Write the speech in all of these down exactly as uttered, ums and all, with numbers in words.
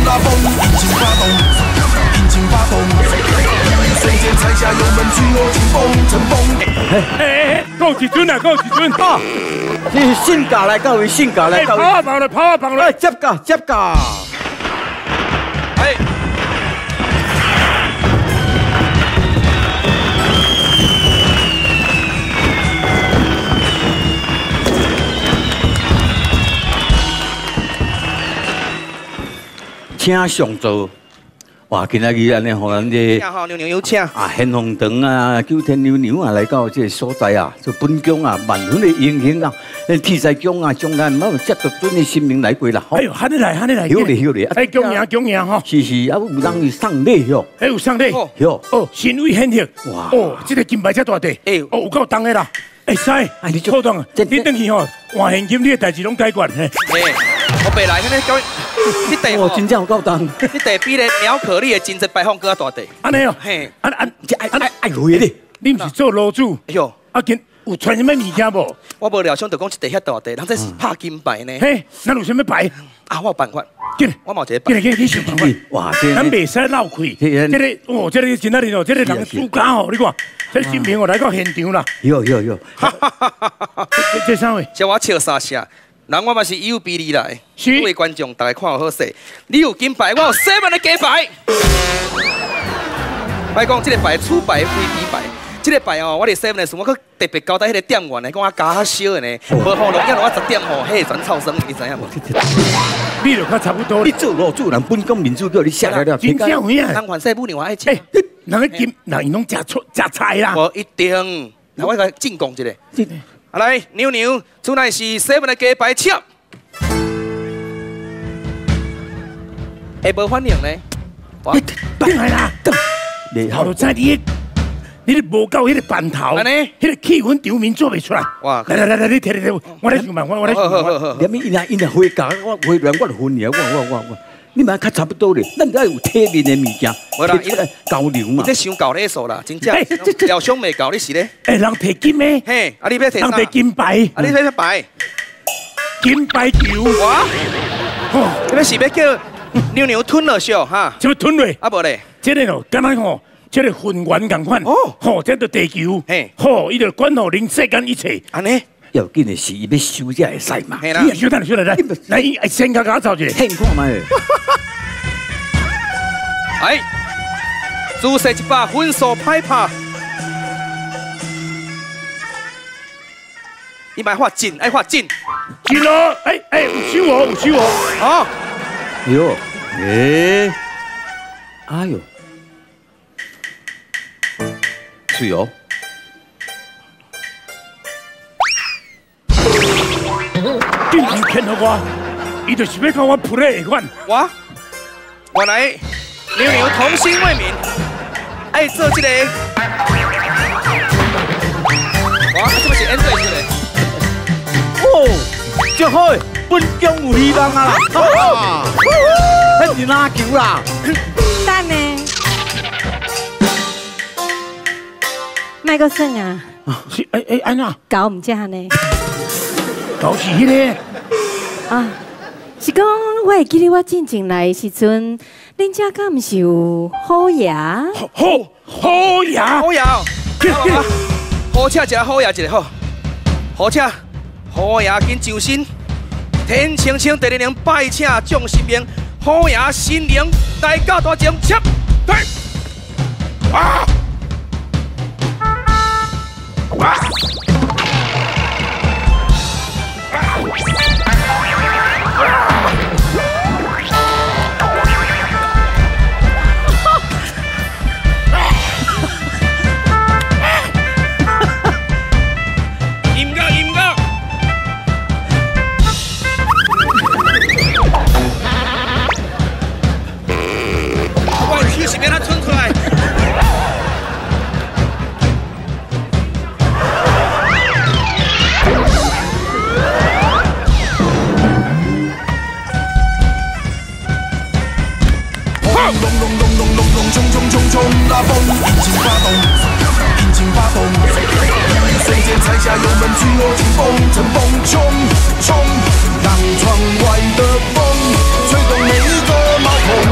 拉风，引擎发动，引擎发动，瞬间踩下油门，去我紧绷，成风。 哎哎哎，够几尊啊？够几尊？ 啊！你性格来到位，性格来到位。 跑啊跑了，跑啊跑了！ 接噶接噶。 哎。 请上座。哇，今仔日安尼，互咱这好牛牛有请啊，献红灯啊，九天牛牛啊，来到这个所在啊，就本宫啊，万分的荣幸啊，天师宫啊，将咱冇接到尊的神明来过啦。 哎呦，喊你来，喊你来， 晓得晓得。 哎，恭迎恭迎哈！ 是是，啊，有人去送礼哟， 还有送礼哟， 哦，神威显赫，哇，哦，这个金牌遮大地，哎，哦，有够重的啦。哎，使，哎，你错当啊，你等去吼，换现金，你的代志拢解决嘿。 哎，我白来，那个你地哦，真正有够重， 你地比咧苗可丽的金子摆放更大地。 安尼哦， 嘿， 安安， 爱爱爱会的， 你不是做楼主？ 哎呦， 啊，今有传什么物件无？ 我无料想到讲一地遐大地，人这是拍金牌呢。 嘿，咱有什么牌？ 啊，我有办法。 进来， 我冇一个办， 进来，去想办法。 哇，这咱袂使闹开。这个哦，这个今仔日哦，这个人主家哦，你看，这新兵哦来到现场啦。 有有有。 这这啥位？ 叫我笑三声，人我嘛是有比你来。 是。 各位观众，大家看好势，你有金牌，我有seven的假牌。别讲这个牌粗牌非比牌。 这个牌哦，我哋 seven 的时候，我去特别交代迄个店员呢，讲我加较少的呢，无可能要我十点吼，迄全臭生，你知影无？ 你就较差不多。 你做老主人，本宫民主叫你下来了， 真正有影。 人凡世不娘爱吃。 哎，人个金，人拢食菜食菜啦。 无一定，来我来进贡一个。啊来，牛牛，出来是 seven 的鸡排切。会无反应呢？ 我等来啦，等。我就知你。 你咧无够迄个板头，迄个气氛场面做袂出来。哇！来来来来，你摕摕摕，我来想办法，我来想办法。 连咪因啊因啊回家，我回来我就分呀，我我我我，你咪较差不多咧，咱都要有体面的物件， 无啦， 伊个交流嘛。 你想搞咧数啦，真正。料想未搞，你是咧？ 哎，人摕金的， 嘿，啊你要摕啥？ 人摕金牌， 啊你要啥牌？ 金牌球。哇！ 哦，你要是要叫牛牛吞了笑哈？ 什么吞落？ 啊无咧？ 这个哦，敢若吼。 这个分圆共款，哦，吼，这个地球，嘿，吼，伊就管好恁世间一切， 安尼， 要紧的是伊要收才会使嘛。 你也收得收得来，来，先甲我走一下， 听看嘛。 哎，姿势一把分数拍拍，你买画紧，爱画紧， 紧咯，哎哎，有收哦，有收哦， 哦， 哟，哎，哎呦。 是哦， 竟然骗了我，伊就是要甲我扑咧下款。 我，我来牛牛童心未泯，爱做这个。哇，这不是演对出来？ 哦，真好，本宫有希望啊！哈，那是哪球啦？ 等呢。 卖个算啊！ 是哎哎安娜， 搞唔正呢？ 搞是迄个啊，是讲我会记得我进前来的时阵，恁家敢唔是有好爷？ 好好爷， 好爷，好车一个好爷一个好，好车好爷紧就身，天清清地灵灵拜请众神明，好爷新灵大驾大前切对啊！ 啊！音乐音乐，我手是变它冲出来。 冲拉风，引擎发动，引擎发动，瞬间踩下油门，去我紧绷，乘风冲冲，让窗外的风吹动每一个毛孔。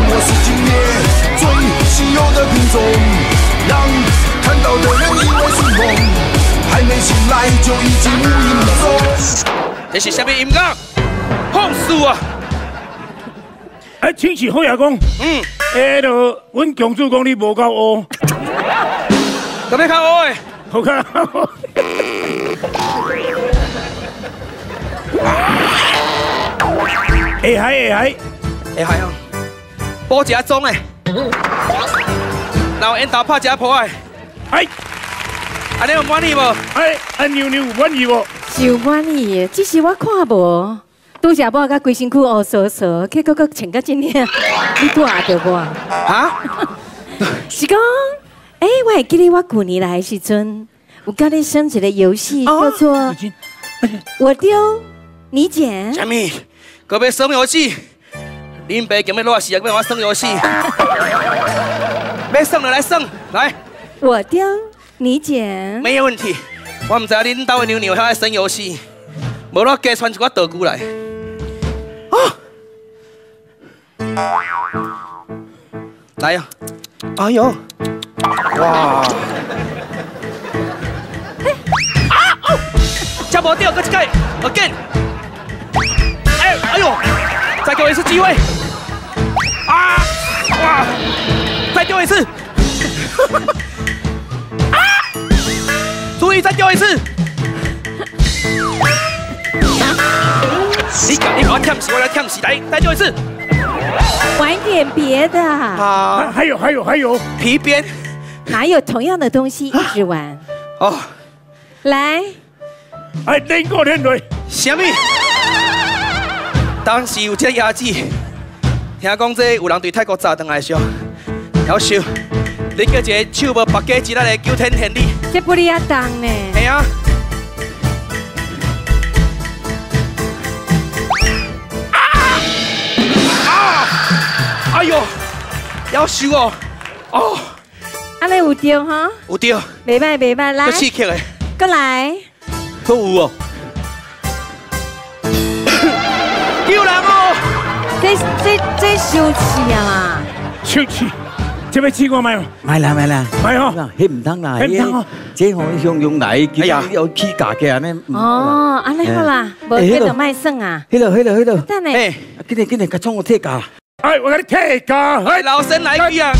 来就已经无影无踪。 这是什么音乐？放肆啊！ 哎，请示好爷公，嗯，哎，就阮公主讲你无够乌， 咁要较乌的， 好看。会海会海会海哦，补一下妆诶，然后烟头拍一下破诶， 哎， 安尼有满意无？ 哎，阿妞妞有满意无？ 是有满意，只是我看无。拄则我甲规身躯乌糟糟，结果佮穿甲真领，你挂着我？ 啊？ 是讲，哎，我会记得我旧年来的时阵，有甲你玩一个游戏，叫做“我丢你捡”。 什么？搁要耍游戏？恁爸今日偌时啊，要我耍游戏？要耍就来耍，来。 我丢你捡。 没有问题。我唔知恁兜的妞妞遐爱耍游戏，无我加传一寡道具来。啊！来呀！哎呦！哇！啊！哦！加无掉，搁一盖 ，again！ 哎哎呦！再给我一次机会！啊！哇！再丢一次！啊！注意，再丢一次！你敢你把我跳死，我来跳死，来再丢一次！ 玩点别的。 好， 还有还有还有皮鞭， 哪有同样的东西一直玩？ 哦， 来， 哎，练过练累。 什么？当时有这牙子，听讲这有人对泰国炸弹来烧，夭寿，你叫一个手无拔鸡子来救天天你。 这不哩亚当呢？ 系啊。哎呦，夭寿哦！哦， 安尼有对哈？ 有对。 袂歹袂歹，来。 刺激的。 过来。 都有哦。救人哦！ 这这这生气啊啦！ 生气，这要试我买哦？ 买啦买啦， 买哦， 迄唔通啦， 迄唔通哦， 这好相用来，哎呀，要起价嘅安尼。 哦，安尼好啦，无这就卖算啊。 迄度迄度迄度， 等下， 哎，今日今日甲创我退价。 哎，我给你退价， 哎，老生来去啊！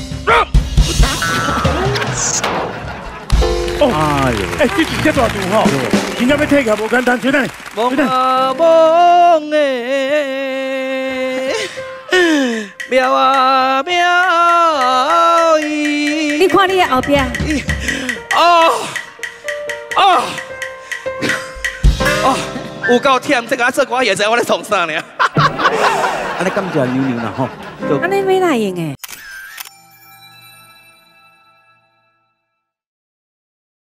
哦，哎呦，哎，这真正大度吼，真正要退价无简单，真的。 梦啊梦诶，妙啊妙意。 你看你的后边。 哦哦哦，有够忝，这个做歌也知我咧创啥呢？ 安尼感谢妞妞啦吼。 安尼没哪用诶？